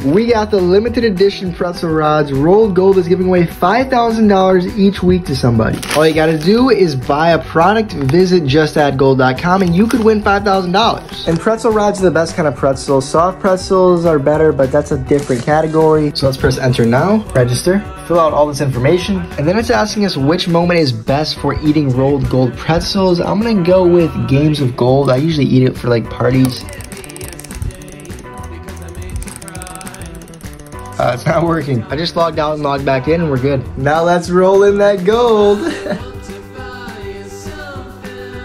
We got the limited edition pretzel rods. Rolled Gold is giving away $5,000 each week to somebody. All you gotta do is buy a product, visit justaddgold.com, and you could win $5,000. And pretzel rods are the best kind of pretzels. Soft pretzels are better, but that's a different category. So let's press enter now, register, fill out all this information, and then it's asking us which moment is best for eating Rolled Gold pretzels. I'm gonna go with games of gold. I usually eat it for like parties. It's not working. I just logged out and logged back in and we're good. Now let's roll in that gold.